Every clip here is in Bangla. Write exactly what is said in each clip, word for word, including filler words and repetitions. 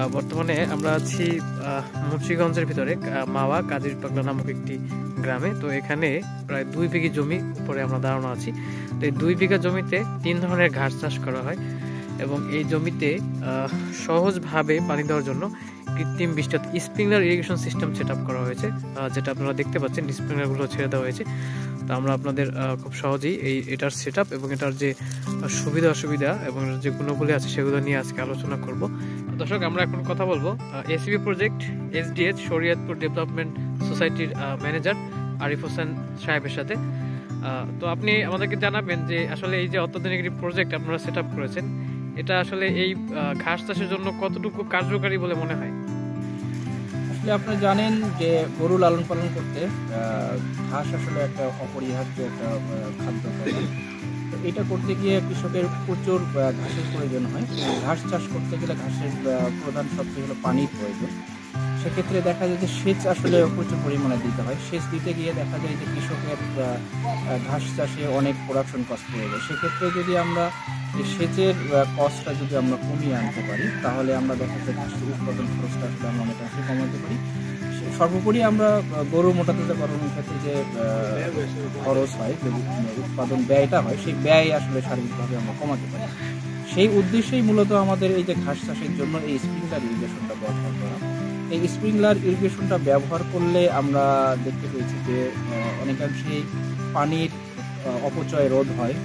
বর্তমানে আমরা আছি মুন্সিগঞ্জের ভিতরে মাওয়া কাজির পাগলা নামক একটি গ্রামে। তো এখানে প্রায় দুই বিঘি জমি উপরে আমরা দাঁড়ানো আছি। তো এই দুই বিঘা জমিতে তিন ধরনের ঘাস চাষ করা হয় এবং এই জমিতে সহজভাবে পানি দেওয়ার জন্য কৃত্রিম বৃষ্টি sprinkler irrigation system set up করা হয়েছে, যেটা আপনারা দেখতে পাচ্ছেন স্প্রিংলারগুলো ছেড়ে দেওয়া হয়েছে। তো আমরা আপনাদের খুব সহজেই এই এটার সেট আপ এবং এটার যে সুবিধা অসুবিধা এবং যে গুণগুলি আছে সেগুলো নিয়ে আজকে আলোচনা করব। দর্শক, আমরা এখন কথা বলবো ACB project SDH Shariatpur development সোসাইটির ম্যানেজার আরিফ হোসেন সাহেবের সাথে। তো আপনি আমাদেরকে জানাবেন যে আসলে এই যে অত্যাধুনিক একটি প্রজেক্ট আপনারা সেট আপ করেছেন, এটা আসলে এই ঘাস চাষের জন্য কতটুকু কার্যকারী বলে মনে হয়? আসলে আপনারা জানেন যে গরু লালন পালন করতে ঘাস আসলে একটা অপরিহার্য একটা খাদ্য উপাদান। তো এটা করতে গিয়ে কৃষকের প্রচুর ঘাসের প্রয়োজন হয়। ঘাস চাষ করতে গেলে ঘাসের প্রধান শব্দ হলো পানির প্রয়োজন। সেক্ষেত্রে দেখা যায় যে সেচ আসলে প্রচুর পরিমাণে দিতে হয়। সেচ দিতে গিয়ে দেখা যায় যে কৃষকের ঘাস চাষে অনেক প্রোডাকশন কস্ট পড়ে যায়। সেক্ষেত্রে যদি আমরা এই সেচের কস্টটা যদি আমরা কমিয়ে আনতে পারি, তাহলে আমরা দেখা যায় ঘাসের উৎপাদন খরচটা আসলে আমরা অনেকাংশে কমাতে পারি। সর্বোপরি আমরা গরু মোটাতাজাকরণের ক্ষেত্রে যে খরচ হয়, যে উৎপাদন ব্যয়টা হয়, সেই ব্যয় আসলে শারীরিকভাবে আমরা কমাতে পারি। সেই উদ্দেশ্যেই মূলত আমাদের এই যে ঘাস চাষের জন্য এই স্প্রিংলার ইরিগেশনটা ব্যবহার করা। এই স্প্রিংলার ইরিগেশনটা ব্যবহার করলে আমরা দেখতে পেয়েছি যে অনেকাংশেই পানির অপচয় রোধ হয়।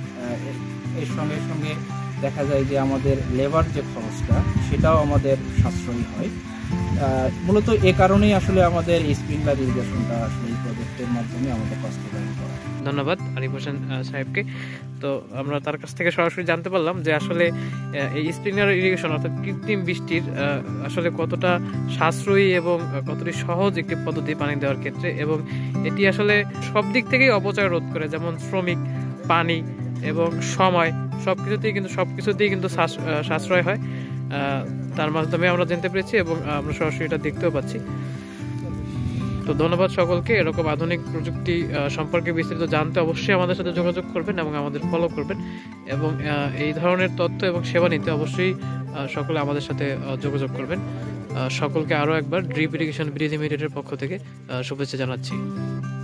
এর সঙ্গে সঙ্গে দেখা যায় যে আমাদের লেবার যে খরচটা সেটাও আমাদের সাশ্রয়ী হয়। মূলত এ কারণেই আসলে আমাদের স্প্রিংলার ইরিগেশনটা আসলে এই প্রজেক্টের মাধ্যমে আমাদের বাস্তবায়ন করা। ধন্যবাদ আরিফ হোসেন সাহেবকে। তো আমরা তার কাছ থেকে সরাসরি জানতে পারলাম যে আসলে এই স্প্রিংলার ইরিগেশন অর্থাৎ কৃত্রিম বৃষ্টির আসলে কতটা সাশ্রয়ী এবং কতটি সহজ একটি পদ্ধতি পানি দেওয়ার ক্ষেত্রে, এবং এটি আসলে সব দিক থেকেই অপচয় রোধ করে, যেমন শ্রমিক, পানি এবং সময়, সব কিছুতেই কিন্তু সব কিছুতেই কিন্তু সাশ্রয় হয়। তার মাধ্যমে আমরা জানতে পেরেছি এবং আমরা সরাসরি এটা দেখতেও পাচ্ছি। তো ধন্যবাদ সকলকে। এরকম আধুনিক প্রযুক্তি সম্পর্কে বিস্তারিত জানতে অবশ্যই আমাদের সাথে যোগাযোগ করবেন এবং আমাদের ফলো করবেন, এবং এই ধরনের তথ্য এবং সেবা নিতে অবশ্যই সকলে আমাদের সাথে যোগাযোগ করবেন। সকলকে আরও একবার ড্রিপ ইরিগেশন বিডি লিমিটেডের পক্ষ থেকে শুভেচ্ছা জানাচ্ছি।